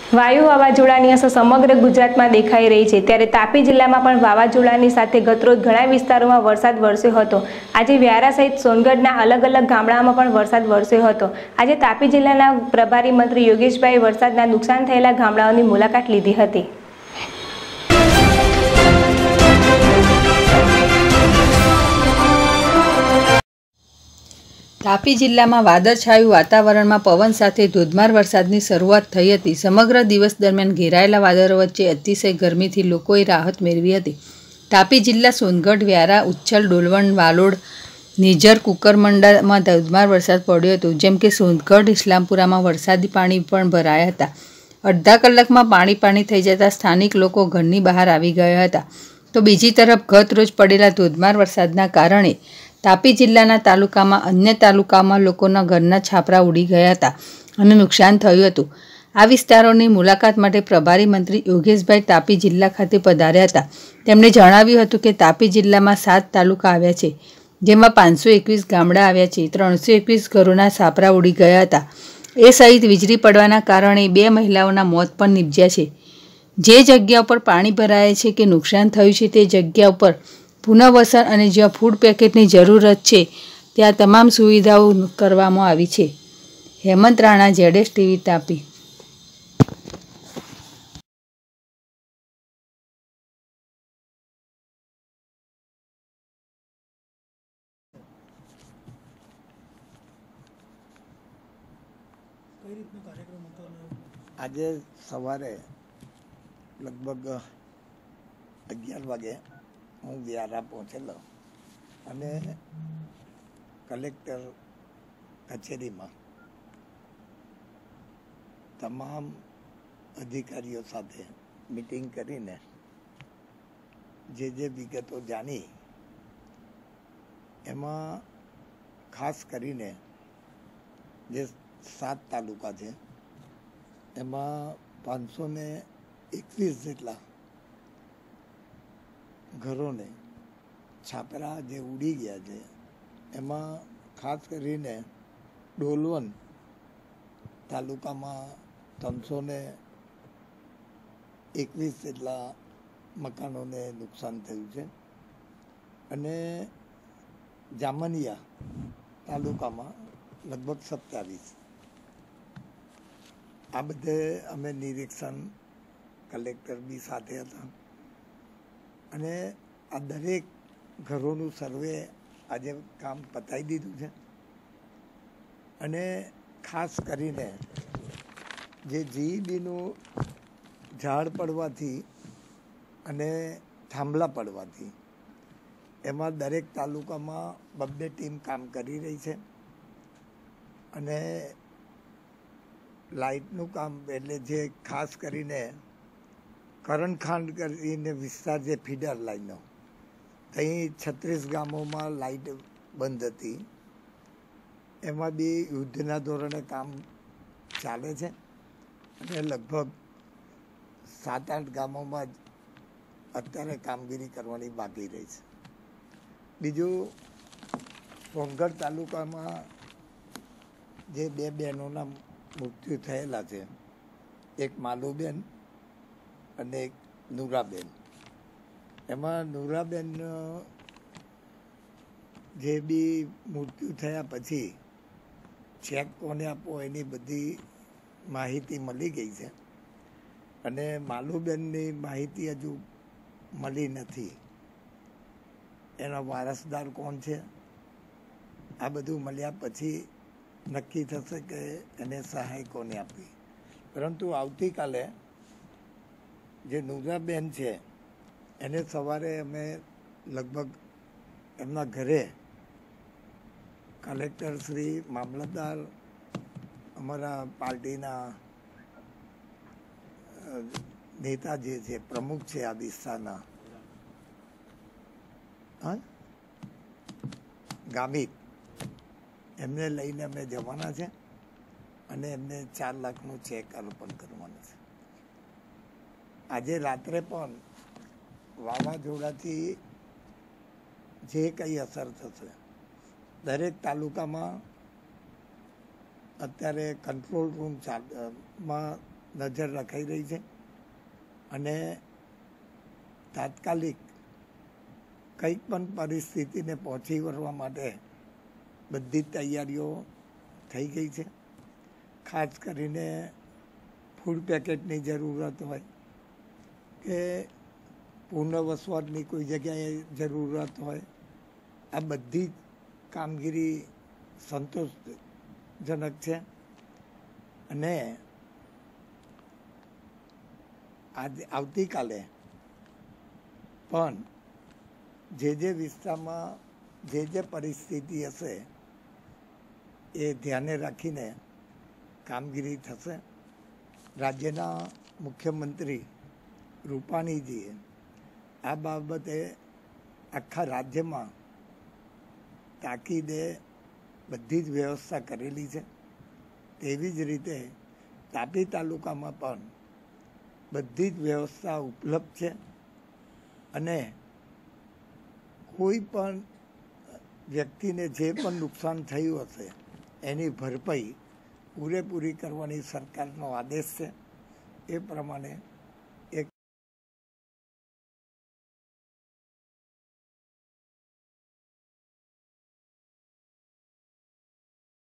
વાયુ વાવાઝોડાની અસર સમગ્ર ગુજરાતમાં દેખાઈ રહી છે, ત્યારે તાપી જિલ્લામાં પણ વાવાઝોડાની સાથે ગતરોજ ઘણા વિસ્તારોમાં વરસાદ વરસ્યો હતો। આજે વ્યારા સહિત સોનગઢના અલગ અલગ ગામડાઓમાં પણ વરસાદ વરસ્યો હતો। આજે તાપી જિલ્લાના પ્રભારી મંત્રી યોગેશભાઈ વરસાદના નુકસાન થયેલા ગામડાઓની મુલાકાત લીધી હતી। તાપી જિલ્લામાં વાદળછાયું વાતાવરણમાં પવન સાથે ધોધમાર વરસાદની શરૂઆત થઈ હતી। સમગ્ર દિવસ દરમિયાન ઘેરાયેલા વાદળો વચ્ચે અતિશય ગરમીથી લોકોએ રાહત મેળવી હતી। તાપી જિલ્લા સોનગઢ, વ્યારા, ઉચ્છલ, ડોલવણ, વાલોડ, નિઝર, કુકરમંડામાં ધોધમાર વરસાદ પડ્યો હતો, જેમ કે સોનગઢ, ઇસ્લામપુરામાં વરસાદી પાણી પણ ભરાયા હતા। અડધા કલાકમાં પાણી થઈ જતા સ્થાનિક લોકો ઘરની બહાર આવી ગયા હતા। તો બીજી તરફ ગત રોજ પડેલા ધોધમાર વરસાદના કારણે તાપી જિલ્લાના તાલુકામાં અન્ય તાલુકામાં લોકોના ઘરના છાપરા ઉડી ગયા હતા અને નુકસાન થયું હતું। આ વિસ્તારોની મુલાકાત માટે પ્રભારી મંત્રી યોગેશભાઈ તાપી જિલ્લા ખાતે પધાર્યા હતા। તેમણે જણાવ્યું હતું કે તાપી જિલ્લામાં 7 તાલુકા આવ્યા છે, જેમાં 521 ગામડા આવ્યા છે। 321 ઘરોના છાપરા ઉડી ગયા હતા। એ સહિત વીજળી પડવાના કારણે 2 મહિલાઓના મોત પણ નિપજ્યા છે। જે જગ્યા ઉપર પાણી ભરાયા છે કે નુકસાન થયું છે તે જગ્યા ઉપર પુનઃવસન અને જ્યાં ફૂડ પેકેટની જરૂરત છે ત્યાં તમામ સુવિધાઓ કરવામાં આવી છે। Hemant Rana, ZS TV, Tapi. આજે સવારે લગભગ 11 વાગે હું વ્યારા પહોંચેલો અને કલેક્ટર કચેરીમાં તમામ અધિકારીઓ સાથે મીટિંગ કરીને જે વિગતો જાણી એમાં ખાસ કરીને જે 7 તાલુકા છે એમાં 521 જેટલા ઘરોને છાપરા જે ઉડી ગયા છે, એમાં ખાસ કરીને ડોલવણ તાલુકામાં 321 જેટલા મકાનોને નુકસાન થયું છે અને જામનિયા તાલુકામાં લગભગ 27। આ બધે અમે નિરીક્ષણ, કલેક્ટર બી સાથે હતા અને આ દરેક ઘરોનું સર્વે આજે કામ પતાવી દીધું છે અને ખાસ કરીને જે જીઈબીનું ઝાડ પડવાથી અને થાંભલા પડવાથી એમાં દરેક તાલુકામાં 2 ટીમ કામ કરી રહી છે અને લાઇટનું કામ એટલે જે ખાસ કરીને કરણખાંડ કરીને વિસ્તાર જે ફીડર લાઈનો અહીં 36 ગામોમાં લાઇટ બંધ હતી, એમાં બી યુદ્ધના ધોરણે કામ ચાલે છે અને લગભગ 7-8 ગામોમાં જ અત્યારે કામગીરી કરવાની બાકી રહી છે। બીજું સોનગઢ તાલુકામાં જે 2 બહેનોના મૃત્યુ થયેલા છે, એક માલુબેન અને એક નુરાબેન। એમાં નુરાબેન જે બી મૃત્યુ થયા પછી ચેક કોને આપવો એની બધી માહિતી મળી ગઈ છે અને માલુબેનની માહિતી હજુ મળી નથી। એના વારસદાર કોણ છે આ બધું મળ્યા પછી નક્કી થશે કે એને સહાય કોને આપવી। પરંતુ આવતીકાલે જે નુરાબેન છે એને સવારે અમે લગભગ એમના ઘરે કલેક્ટર શ્રી, મામલતદાર, અમારા પાર્ટીના નેતા જે છે, પ્રમુખ છે આ વિસ્તારના, ગામિત, એમને લઈને અમે જવાના છે અને એમને 4 લાખનું ચેક અર્પણ કરવાનો છે। આજે રાત્રે પણ વાવાઝોડાથી જે કંઈ અસર થશે દરેક તાલુકામાં અત્યારે કંટ્રોલ રૂમ માં નજર રખાઈ રહી છે અને તાત્કાલિક કંઈક પણ પરિસ્થિતિને પહોંચી વળવા માટે બધી જ તૈયારીઓ થઈ ગઈ છે. ખાસ કરીને ફૂડ પેકેટની જરૂરત હોય કે પુનર્વસવાટની કોઈ જગ્યાએ જરૂરત હોય, આ બધી જ કામગીરી સંતોષજનક છે. અને આવતીકાલે પણ જે વિસ્તારમાં જે પરિસ્થિતિ હશે એ ધ્યાને રાખીને કામગીરી થશે. રાજ્યના મુખ્યમંત્રી રૂપાણીજીએ આ બાબતે આખા રાજ્યમાં તાકીદે બધી જ વ્યવસ્થા કરેલી છે. તેવી જ રીતે તાપી તાલુકામાં પણ બધી જ વ્યવસ્થા ઉપલબ્ધ છે અને કોઈ પણ વ્યક્તિને જે પણ નુકસાન થયું હશે એની ભરપાઈ પૂરેપૂરી કરવાની સરકારનો આદેશ છે. એ પ્રમાણે